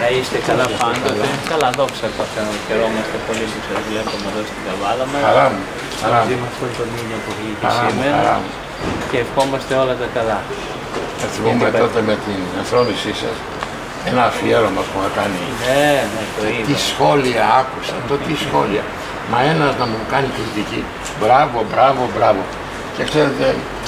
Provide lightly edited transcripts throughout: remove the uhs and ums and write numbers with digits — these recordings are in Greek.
Να είστε καλά πάντοτε. Καλά, δόξα τω Θεώ. Χαιρόμαστε πολύ που σας βλέπουμε εδώ στην Καβάλα μας. Χαρά μου. Χαρά μου. Με αυτόν τον ήλιο που βγήκε σήμερα και ευχόμαστε όλα τα καλά. Θα θυμούμε τότε με την ενθρόνησή σας ένα αφιέρωμα που είχα κάνει. Ναι, το είδα. Τι σχόλια άκουσα, τι σχόλια. Μα ένας να μου κάνει κριτική. Μπράβο, μπράβο, μπράβο. Και ξέρετε,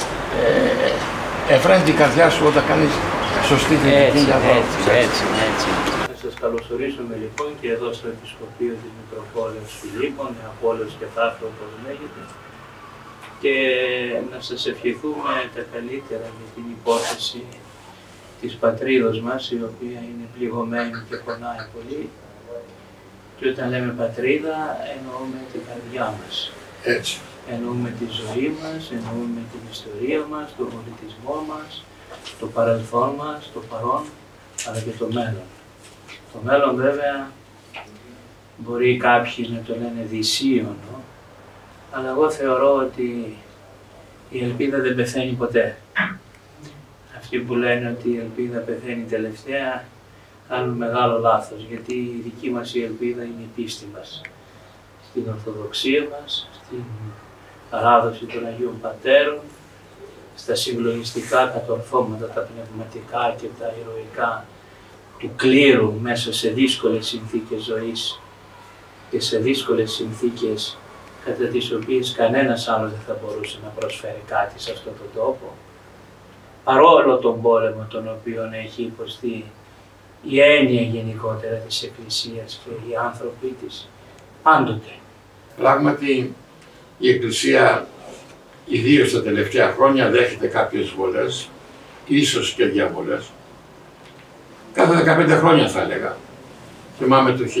εφραίνει την καρδιά σου όταν κάνεις σωστή κριτική για δρόμο. Έτσι. Θα σας καλωσορίσουμε λοιπόν και εδώ στο Επισκοπείο της Μητροπόλεως Φιλίππων, Νεαπόλεως και Θάφρο όπως λέγεται, και να σας ευχηθούμε τα καλύτερα για την υπόθεση της πατρίδος μας, η οποία είναι πληγωμένη και πονάει πολύ. Και όταν λέμε πατρίδα, εννοούμε την καρδιά μας. Έτσι. Εννοούμε τη ζωή μας, εννοούμε την ιστορία μας, τον πολιτισμό μας, το παρελθόν μας, το παρόν, αλλά και το μέλλον. Το μέλλον βέβαια μπορεί κάποιοι να το λένε δυσίωνο, αλλά εγώ θεωρώ ότι η ελπίδα δεν πεθαίνει ποτέ. Αυτοί που λένε ότι η ελπίδα πεθαίνει τελευταία, κάνουν μεγάλο λάθος, γιατί η δική μας η ελπίδα είναι η πίστη μας στην Ορθοδοξία μας, στην παράδοση των Αγίων Πατέρων, στα συγκλονιστικά κατορθώματα, τα πνευματικά και τα ηρωικά του κλήρου μέσα σε δύσκολες συνθήκες ζωής και σε δύσκολες συνθήκες κατά τις οποίες κανένας άλλος δεν θα μπορούσε να προσφέρει κάτι σε αυτόν τον τόπο. Παρόλο τον πόλεμο τον οποίο έχει υποστεί η έννοια γενικότερα της Εκκλησίας και οι άνθρωποι της, πάντοτε. Πράγματι η Εκκλησία, ιδίως τα τελευταία χρόνια, δέχεται κάποιες βολές, ίσως και διαβολές. Κάθε 15 χρόνια θα έλεγα. Θυμάμαι το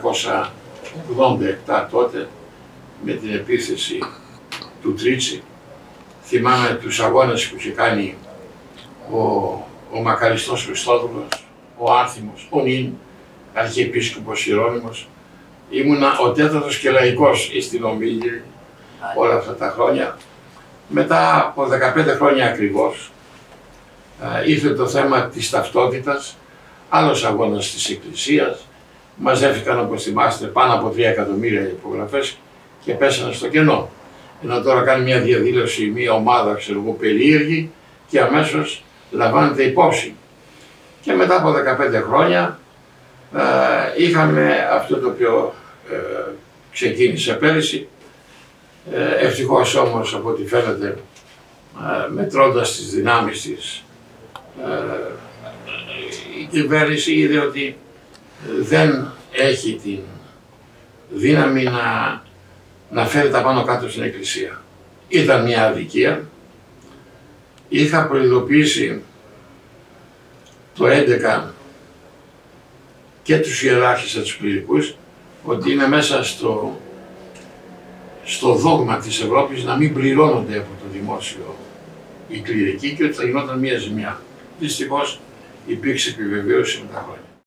1987 τότε, με την επίθεση του Τρίτσι. Θυμάμαι τους αγώνες που είχε κάνει ο μακαριστός Χριστόδουλος, ο Άνθιμος, ο νυν Αρχιεπίσκοπος Ιερώνυμος. Ήμουνα ο τέταρτος και λαϊκός στην ομίλη όλα αυτά τα χρόνια. Μετά από 15 χρόνια ακριβώς ήρθε το θέμα της ταυτότητας, άλλος αγώνας της Εκκλησίας. Μαζεύτηκαν, όπως θυμάστε, πάνω από 3 εκατομμύρια υπογραφές και πέσανε στο κενό. Ενώ τώρα κάνει μια διαδήλωση, μια ομάδα, περίεργη και αμέσως λαμβάνεται υπόψη. Και μετά από 15 χρόνια είχαμε αυτό το οποίο ξεκίνησε πέρυσι. Ευτυχώς όμως, από ό,τι φαίνεται, μετρώντας τις δυνάμεις της, η κυβέρνηση είδε ότι δεν έχει την δύναμη να φέρει τα πάνω κάτω στην Εκκλησία. Ήταν μια αδικία. Είχα προειδοποιήσει το 2011 και τους ιεράρχες, τους κληρικούς, ότι είναι μέσα στο δόγμα της Ευρώπης να μην πληρώνονται από το δημόσιο οι κληρικοί και ότι θα γινόταν μια ζημιά. Δυστυχώς υπήρξε επιβεβαίωση με τα χρόνια.